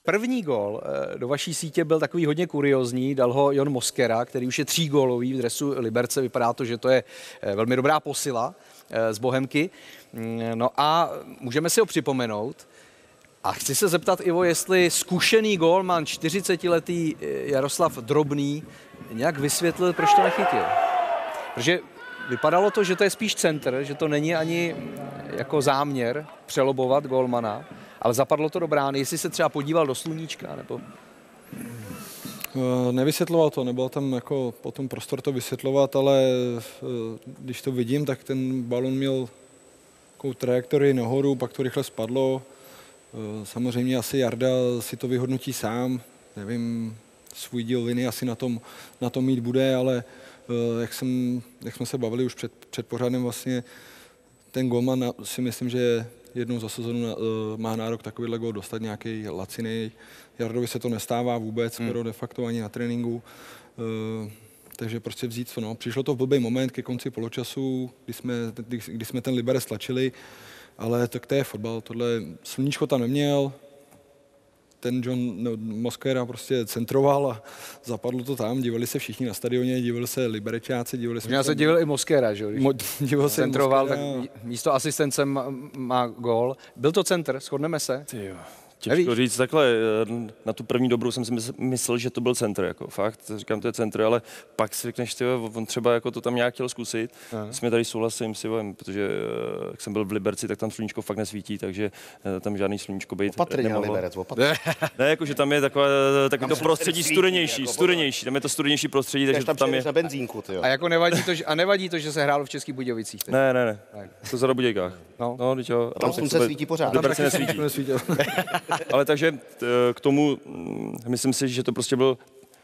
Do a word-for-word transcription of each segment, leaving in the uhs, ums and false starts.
První gól do vaší sítě byl takový hodně kuriózní, dal ho Jon Moskera, který už je třígólový v dresu Liberce, vypadá to, že to je velmi dobrá posila z Bohemky. No a můžeme si ho připomenout. A chci se zeptat, Ivo, jestli zkušený gólman, čtyřicetiletý Jaroslav Drobný, nějak vysvětlil, proč to nechytil. Protože vypadalo to, že to je spíš centr, že to není ani jako záměr přelobovat gólmana, ale zapadlo to do brány, jestli se třeba podíval do sluníčka, nebo... Nevysvětloval to, nebyl tam jako potom prostor to vysvětlovat, ale když to vidím, tak ten balon měl takovou trajektorii nahoru, pak to rychle spadlo. Samozřejmě asi Jarda si to vyhodnotí sám, nevím, svůj díl viny asi na tom, na tom mít bude, ale jak, jsem, jak jsme se bavili už před, před pořádem, vlastně ten golman si myslím, že jednou za sezonu má nárok takovýhle gól dostat nějaký lacinej. Jardovi se to nestává vůbec, skoro hmm. de facto ani na tréninku. Takže prostě vzít to. No. Přišlo to v blbý moment ke konci poločasu, kdy jsme, kdy, kdy jsme ten Liberec tlačili, ale tak to je fotbal. Tohle sluníčko tam neměl, ten John no, Moskera prostě centroval a zapadlo to tam, divili se všichni na stadioně, divili se Liberečáci, divili se... Já se divil i Moskera, že jo? Divil se centroval, Moskera. Tak místo asistence má, má gól. Byl to centr, shodneme se? Tyjo. Těžko říct takhle, na tu první dobrou jsem si myslel, že to byl centr, jako fakt, říkám, to je centr, ale pak si řekneš, ty, on třeba jako to tam nějak chtěl zkusit. S mě tady souhlasím s Ivem, protože jak jsem byl v Liberci, tak tam sluníčko fakt nesvítí, takže tam žádný sluníčko být opatrně nemohlo. na Liberec, opatrně. Ne, jakože tam je takové, takový to prostředí studenější, jako studenější, tam je to studenější prostředí, takže tam, tam je... na benzínku, tyjo. A jako nevadí to, že, a nevadí to, že se hrálo v Českých Budějovicích? Teď? Ne, ne, ne, to za Budějkách. No, no, jo, tam slunce svítí pořád. Liberci nesvítí. Ale takže k tomu, myslím si, že to prostě byl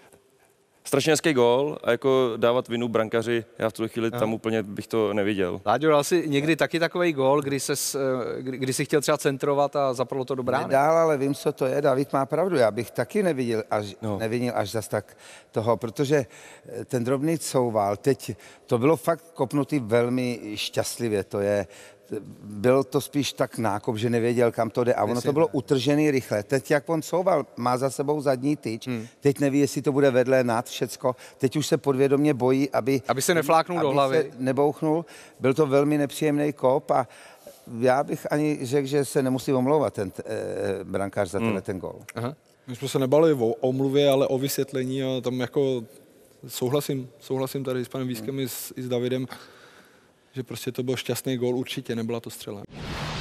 strašně hezký gól a jako dávat vinu brankaři, já v tuhle chvíli tam úplně bych to neviděl. Láďo, dal si někdy taky takovej gól, kdy, ses, kdy, kdy si chtěl třeba centrovat a zapadlo to do brány? Nedál, ale vím, co to je. David má pravdu, já bych taky neviděl až, no. nevinil až zas tak toho, protože ten Drobný couval, teď to bylo fakt kopnutý velmi šťastlivě, to je bylo to spíš tak nákop, že nevěděl, kam to jde a ono to bylo utržený rychle. Teď jak on couval, má za sebou zadní tyč, hmm. teď neví, jestli to bude vedle, nad, všecko. Teď už se podvědomě bojí, aby... Aby se nefláknul aby do hlavy. Se nebouchnul. Byl to velmi nepříjemný kop a já bych ani řekl, že se nemusí omlouvat ten e, brankář za tenhle hmm. ten gól. Aha. My jsme se nebali o omluvě, ale o vysvětlení a tam jako souhlasím, souhlasím tady s panem Vískem hmm. i, s, i s Davidem, že prostě to byl šťastný gól, určitě nebyla to střela.